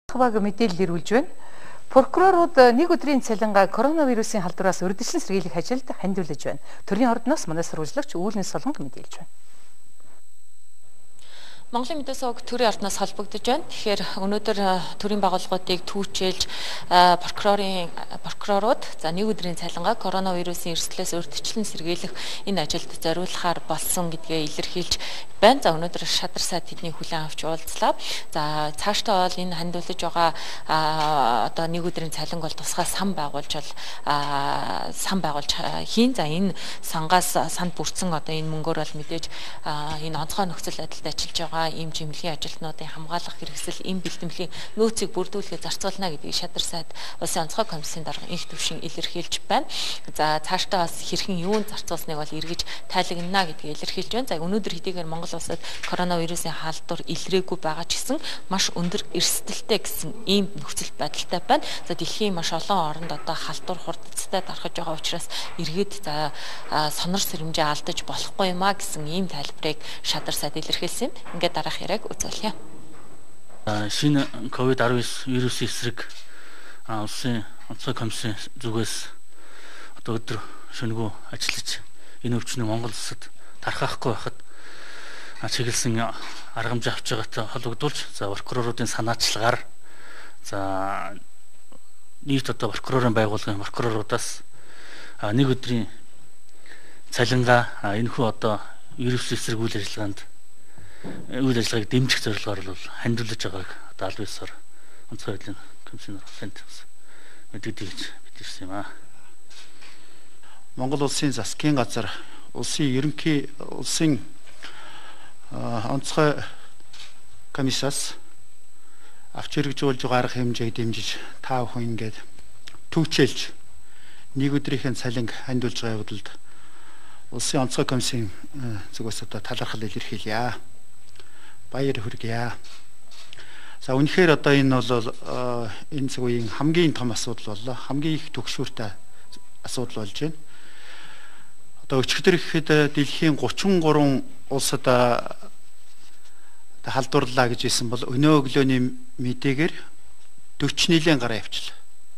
Хаваг мэдээлэл ирүүлж байна. Прокурорууд нэг өдрийн цалингаа коронавирусын халдвараас урьдчилан сэргийлэх ажилд хандивлаж байна. Төрийн ордноос манай сурвалжлагч Үүлнэ Солонг мэдээлж байна. Монголын мэдээ суваг төрийн ордноос холбогдож байна. Тэгэхээр өнөөдөр төрийн байгууллагуудыг түүчилж прокурорууд нэг өдрийн цалингаа коронавирусын эрсдлээс урьдчилан сэргийлэх энэ ажилд зориулахаар болсон гэдгээ илэрхийлж байна. За өнөөдөр шадар сайд тэдний хүлээн авч уулзлаа. За цаашдаа бол энэ хандивлаж байгаа одоо нэг өдрийн цалин бол тусгай сан байгуулж хийн. За энэ сангаас санд бүрдсэн одоо энэ мөнгөөр бол мэдээж энэ онцгой нөхцөл байдалд ажиллаж байгаа ийм жимлэгийн ажилтнуудын хамгаалах хэрэгсэл ийм бэлтгэлийн нөөцийг бүрдүүлэхэд зарцуулна гэдгийг шадар сайд улсын онцгой комиссийн дарга инх төвшин илэрхийлж байна. За цаашдаа бас хэрхэн юунд зарцуулсныг бол эргэж тайлагнана гэдгийг илэрхийлж байна. За өнөөдөр хэдийгээр Монгол улсад коронавирусын халдвар илрээгүй байгаа ч гэсэн маш өндөр эрсдэлтэй гэсэн ийм нөхцөл байдалтай байна. За дэлхийн маш олон оронд одоо халдвар хурдцтай дарахж байгаа учраас эргээд сонор сэрэмжээ алдаж болохгүй юмаа гэсэн ийм тайлбарыг шадар сайд илэрхийлсэн юм. Ингээд дараах яриаг үзүүлье. Шинэ COVID-19 вирусын эсрэг улсын онцгой комиссийн зүгээс одоо өдөр шөнөгүй ажиллаж энэ өвчнийг Монгол улсад тархахгүй байхад чиглэсэн арга хэмжээ авч байгаатай холбогдуулж прокуроруудын санаачлагаар нийт одоо прокурорын байгууллагын прокуроруудаас нэг өдрийн цалингаа энэхүү одоо вирус эсрэг үйл ажиллагааг дэмжих зорилгоор бол хандивлаж байгааг одоо аль биесээр онцгой байдлын комиссийн танд мэдэгдэж мэдэрсэн юм аа. Монгол улсын засгийн газар улсын ерөнхий улсын онцгой комиссаас авч хэрэгжүүлж байгаа арга хэмжээг дэмжиж та бүхэн ингээд түүчилж нэг өдрийн цалинг хандуулж байгаа явдалд улсын онцгой комиссийн зүгээс одоо талархал илэрхийлье. Баяр хүргье. За үнэхээр одоо энэ бол энэ цаг үеийн хамгийн том асуудал боллоо. Хамгийн их түгшүүртэй асуудал болж байна. Одоо өчигдөр гэхэд дэлхийн 33 улсад халдварлаа гэж хэлсэн бол өнөө өглөөний мэдээгээр 40 нилийн гараа явчлаа.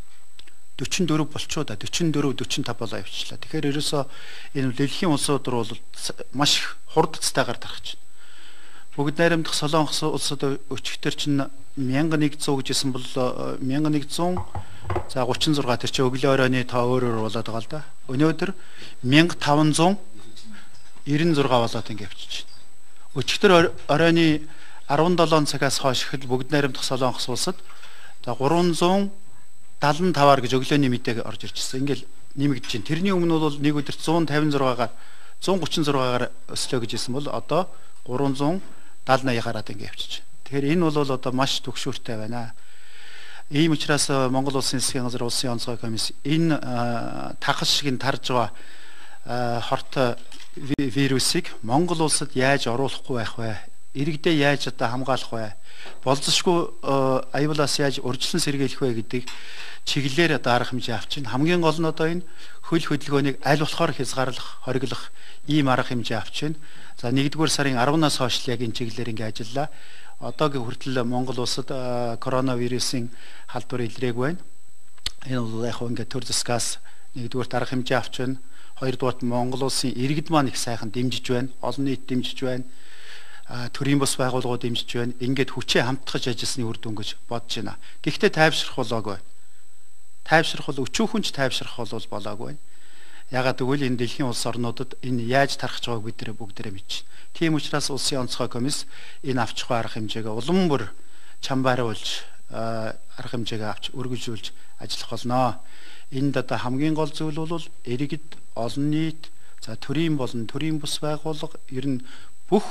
44 болчоо да 44 45 болоо явчлаа. Тэгэхээр ерөөсөө энэ дэлхийн улсууд руу бол маш их хурдцтайгаар тархаж байна. Бүгд найрамдах Солонгос улсад өчигдөр чинь 1100 гэжсэн бол 1100 за 36 тэр чинь өглөө оройны тоо өөрөөр болоод байгаа л да. Өнөөдөр 1596 болоод ингэ явчихж байна. Өчигдөр оройны 17 цагаас хойш ихэл бүгд найрамдах Солонгос улсад за 375-аар гэж өглөөний мэдээг орж ирчихсэн. Ингээл нэмэгдэж байна. Тэрний өмнө бол нэг өдөрт 156-аар 136-аар өслөө гэж хэлсэн бол одоо 370-80 гараад ингэ явчихж байна. Тэгэхээр энэ бол одоо маш түгшүүртэй байна. Ийм учраас Монгол улсын засгийн газар улсын онцгой комисс энэ тахал шиг тарж байгаа хортой вирусыг Монгол улсад яаж оруулахгүй байх вэ? Иргэдээ яаж одоо хамгаалах вэ? Болзошгүй аюулаас яаж урьдчилан сэргийлэх вэ гэдэг чиглэлээр одоо арга хэмжээ авчин. Хамгийн гол нь одоо энэ хөл хөдөлгөөнийг аль болохоор хязгаарлах, хориглох ийм арга хэмжээ авчин. За 1-р сарын 10-наас хойш яг энэ чиглэлээр ингэ ажиллаа. Одоогийн хүртэл Монгол улсад коронавирусын халдвар илрээгүй байна. Энэ бол яг ингэ төр засгаас 1-р арга хэмжээ авчин. 2-р Монгол улсын иргэд маань их сайхан дэмжиж байна. Олон нийт дэмжиж байна. Төрийн бус байгууллагууд дэмжиж байна. Ингээд хүчээ хамтгаж ажилласны үр дүн гэж бодож байна. Гэхдээ тайвшрах болоогүй. Тайвшрах бол өчүүхүнч тайвшрах болоогүй. Ягаад гэвэл энэ дэлхийн улс орнуудад энэ яаж тархаж байгааг бид бүгдээрээ мэдж байна. Тийм учраас улсын онцгой комисс энэ авч байгаа арга хэмжээгээ улам бүр чамбааруулж арга хэмжээгээ авч өргөжүүлж ажиллах болно. Энд одоо хамгийн гол зүйл бол иргэд, олон нийт, за төрийн болон төрийн бус байгууллага ер нь бүх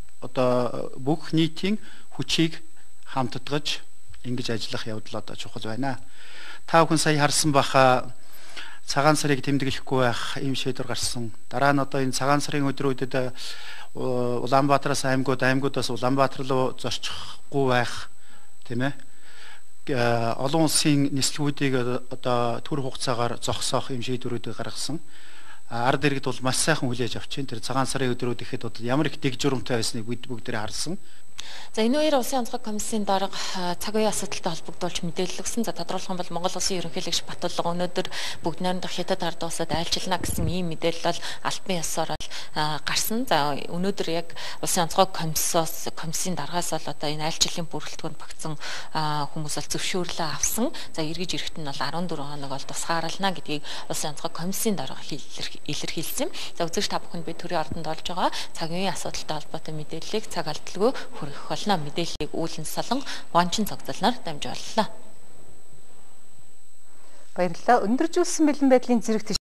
нийтийн хүчийг хамтдагж ингэж ажиллах явдал одоо чухал байна. Та бүхэн сая харсан баха цагаан сарыг тэмдэглэхгүй байх ийм шийдвэр гарсан. Дараа нь одоо энэ цагаан сарын өдрүүдэд Улаанбаатараас аймагуудаас Улаанбаатар руу зорчихгүй байх тийм ээ. Олон улсын нислэгүүдийг одоо төр хугацаагаар зогсоох ийм шийдвэрүүдийг гаргасан. Ард иргэд бол маш сайхан хүлээж авч байна. Тэр цагаан сарын өдрүүд ихэд ямар их дэг журамтай байсныг бид бүгдээ харсан. За энэ хоёр улсын онцгой комиссийн дарга цаг үеийн асуудалтай холбогдуулж мэдээлэл өгсөн. За тодруулах юм бол Монгол Улсын ерөнхийлөгч Батулга өнөөдөр бүгд найрамдах хятад ард улсад айлчилна гэсэн ийм мэдээлэл бол албан ёсоор гарсан. За өнөөдөр яг улсын онцгой комиссийн даргаас бол одоо энэ айлчлалын бүрэлдэхүүнд багтсан хүмүүс бол зөвшөөрлөө авсан. За эргэж ирэхэд нь бол 14 хоног бол тусгаарлана гэдгийг улсын онцгой комиссийн дарга илэрхийлсэн. За үзэгч та бүхэнд би төрийн ордонд олж байгаа цагийн үеийн асуудалтай холбоотой мэдээллийг цаг алдалгүй хүргэх болно. Мэдээллийг үүлэн солон гончин цогцолноор дамжууллаа. Баярлалаа. Өндөржүүлсэн бэлэн байдлын зэрэг